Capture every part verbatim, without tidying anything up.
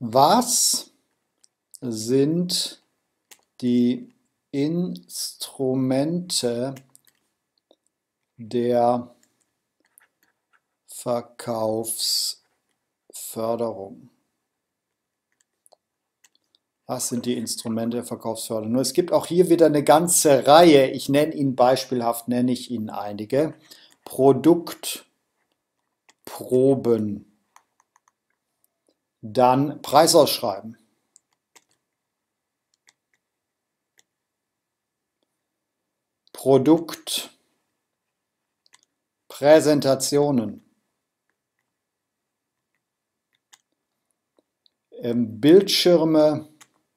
Was sind die Instrumente der Verkaufsförderung? Was sind die Instrumente der Verkaufsförderung? Nur es gibt auch hier wieder eine ganze Reihe. Ich nenne Ihnen beispielhaft, nenne ich Ihnen einige. Produktproben. Dann Preisausschreiben. Produktpräsentationen. Ähm, Bildschirme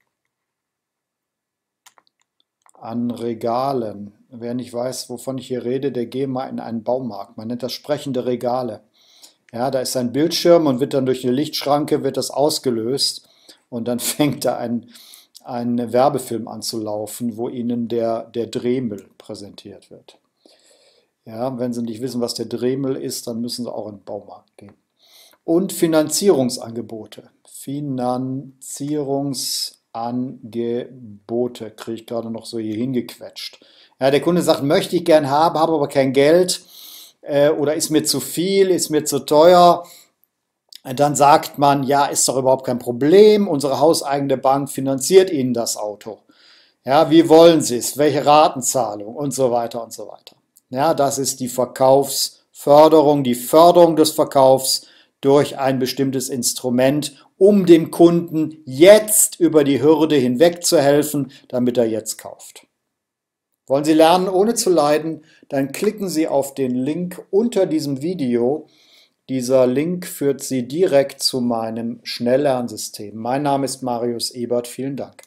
an Regalen. Wer nicht weiß, wovon ich hier rede, der gehe mal in einen Baumarkt. Man nennt das sprechende Regale. Ja, da ist ein Bildschirm und wird dann durch eine Lichtschranke wird das ausgelöst und dann fängt da ein, ein Werbefilm an zu laufen, wo Ihnen der, der Dremel präsentiert wird. Ja, wenn Sie nicht wissen, was der Dremel ist, dann müssen Sie auch in den Baumarkt gehen. Und Finanzierungsangebote. Finanzierungsangebote kriege ich gerade noch so hier hingequetscht. Ja, der Kunde sagt, möchte ich gern haben, habe aber kein Geld äh, oder ist mir zu viel, ist mir zu teuer. Dann sagt man, ja, ist doch überhaupt kein Problem, unsere hauseigene Bank finanziert Ihnen das Auto. Ja, wie wollen Sie es, welche Ratenzahlung und so weiter und so weiter. Ja, das ist die Verkaufsförderung, die Förderung des Verkaufs durch ein bestimmtes Instrument, um dem Kunden jetzt über die Hürde hinweg zu helfen, damit er jetzt kauft. Wollen Sie lernen, ohne zu leiden? Dann klicken Sie auf den Link unter diesem Video. Dieser Link führt Sie direkt zu meinem Schnelllernsystem. Mein Name ist Marius Ebert. Vielen Dank.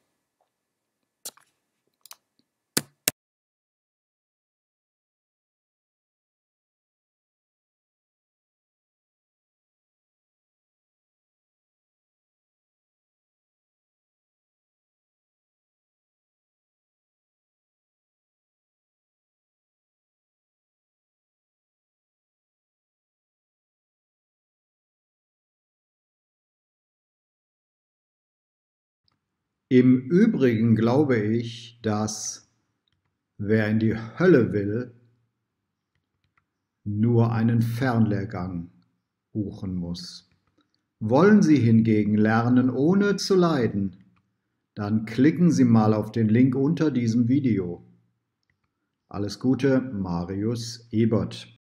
Im Übrigen glaube ich, dass wer in die Hölle will, nur einen Fernlehrgang buchen muss. Wollen Sie hingegen lernen, ohne zu leiden, dann klicken Sie mal auf den Link unter diesem Video. Alles Gute, Marius Ebert.